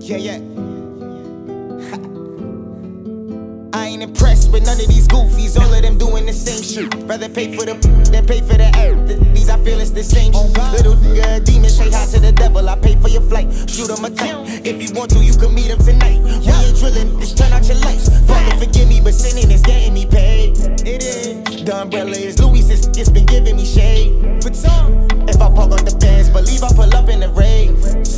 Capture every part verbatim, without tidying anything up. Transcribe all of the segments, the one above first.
Yeah, yeah. I ain't impressed with none of these goofies, all of them doing the same shit. Rather pay for the than pay for the air. These I feel it's the same shit. Little nigga, demon, straight high to the devil. I pay for your flight, shoot him a kite. If you want to, you can meet him tonight. We ain't drilling, just turn out your lights. Father, forgive me, but sinning is getting me paid. It is. The umbrella is Louis, it's been giving me shade. For time. If I park out the Benz, believe I pull up in the rave.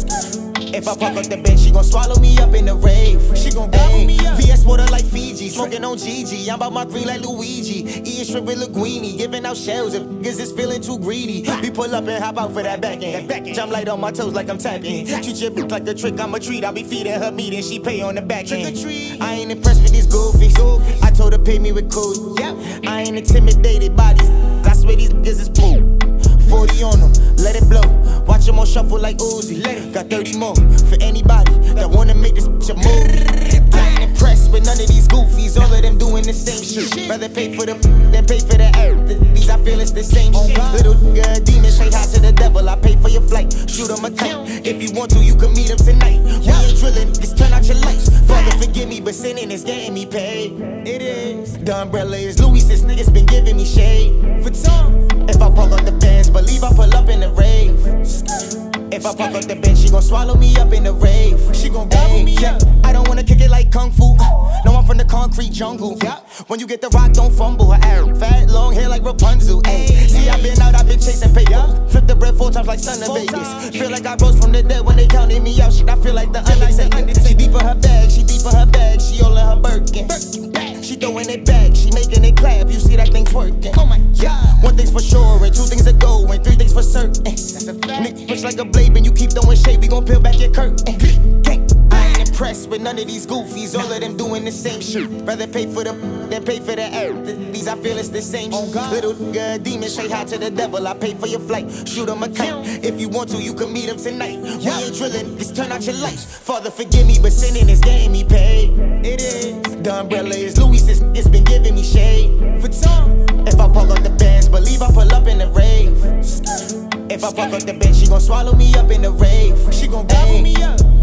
If I park out the bench, she gon' swallow me up in the rave. She gon' gobble me up. V S water like Fiji, smoking on G G. I'm about my green like Luigi. Eating shrimp with linguine, giving out shells if niggas is feeling too greedy. We pull up and hop out for that back end. Jump light on my toes like I'm tapping. Treat your bitch like a trick, I'm a treat. I be feeding her meat and she pay on the back end. I ain't impressed with these goofies. I told her pay me with code. I ain't intimidated by these. I swear these niggas is pool. forty on them, let it blow. Watch them all shuffle like Uzi. Got thirty more for anybody that wanna make this bitch a move. I ain't impressed with none of these goofies, all of them doing the same shit. Rather pay for the than pay for the air. These I feel it's the same shit. Little nigga, demon, straight high to the devil. I pay for your flight, shoot him a kite. If you want to, you can meet him tonight. We ain't drilling, just turn out your lights. Father, forgive me, but sinning is getting me paid. It is. The umbrella is Louis, this nigga's been giving me shade. For time. If I park out the Benz, believe I pull up in the rave. If I park out the bench, she gon' swallow me up in the rave. She gon' gobble me up. I don't wanna kick it like Kung Fu. No, I'm from the concrete jungle. When you get the rock, don't fumble. Her hair fat, long hair like Rapunzel. Ay. See, I been out, I been chasing paper. Flip the bread four times like Son of Vegas. Feel like I rose from the dead when they counted me out. Shit, I feel like the Undertaker. She deep in her bag, she deep in her bag. She all in her Birkin. She throwing it back, she making it clap. You see that thing twerking. Oh my God. One thing's for sure, and two things a go, and three things for certain. That's a fact. Nick push like a blade, and you keep throwing shade, we gon' peel back your curtain. I ain't impressed with none of these goofies, all of them doing the same shit. Rather pay for the than pay for the air. These I feel it's the same shit. Little nigga, demon, straight high to the devil. I pay for your flight, shoot him a kite. If you want to, you can meet him tonight. We ain't drilling, just turn out your lights. Father, forgive me, but sinning is getting me paid. It is. The umbrella is Louis, it's been giving me shade. For time. If I park out the Benz, believe I pull up in the rave. If I park out the bench, she gon' swallow me up in the rave. She gon' gobble me up.